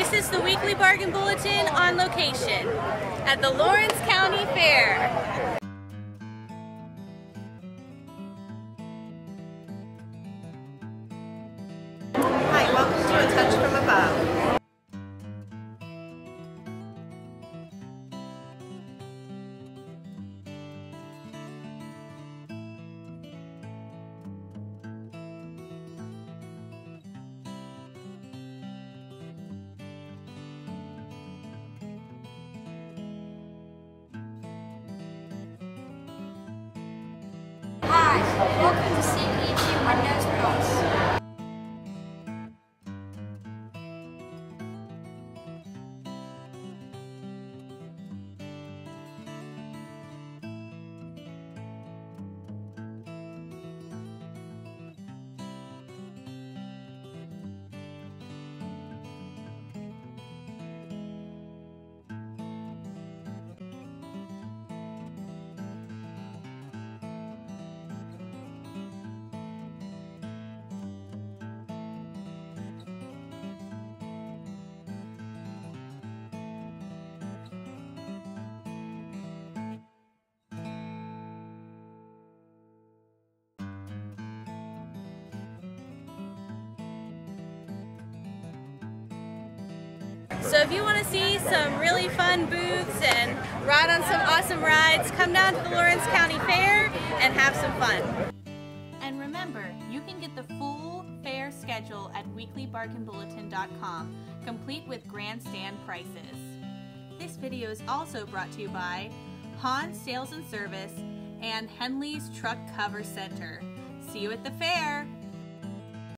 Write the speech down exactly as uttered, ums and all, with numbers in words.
This is the Weekly Bargain Bulletin on location at the Lawrence County Fair. Hi, welcome to A Touch from Above. Hi, welcome to C E G Windows Plus. So if you want to see some really fun booths and ride on some awesome rides, come down to the Lawrence County Fair and have some fun. And remember, you can get the full fair schedule at weekly bargain bulletin dot com, complete with grandstand prices. This video is also brought to you by Hans Sales and Service and Henley's Truck Cover Center. See you at the fair!